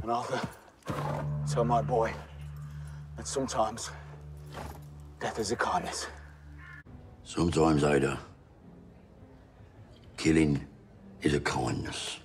And Arthur, tell my boy that sometimes death is a kindness. Sometimes, Ada, killing is a kindness.